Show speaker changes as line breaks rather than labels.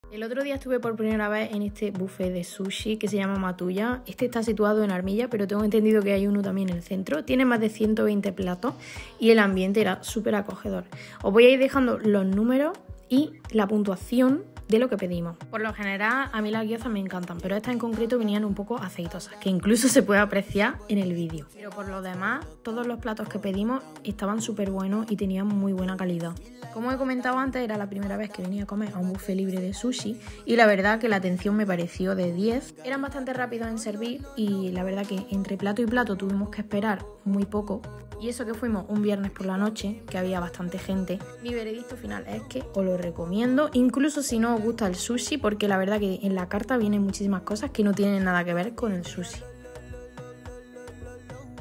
El otro día estuve por primera vez en este buffet de sushi que se llama Matuya. Este está situado en Armilla, pero tengo entendido que hay uno también en el centro. Tiene más de 120 platos y el ambiente era súper acogedor. Os voy a ir dejando los números y la puntuación de lo que pedimos. Por lo general a mí las gyozas me encantan, pero estas en concreto venían un poco aceitosas, que incluso se puede apreciar en el vídeo. Pero por lo demás, todos los platos que pedimos estaban súper buenos y tenían muy buena calidad. Como he comentado antes, era la primera vez que venía a comer a un buffet libre de sushi y la verdad que la atención me pareció de 10. Eran bastante rápidos en servir y la verdad que entre plato y plato tuvimos que esperar muy poco. Y eso que fuimos un viernes por la noche, que había bastante gente. Mi veredicto final es que os lo recomiendo, incluso si no os gusta el sushi, porque la verdad que en la carta vienen muchísimas cosas que no tienen nada que ver con el sushi.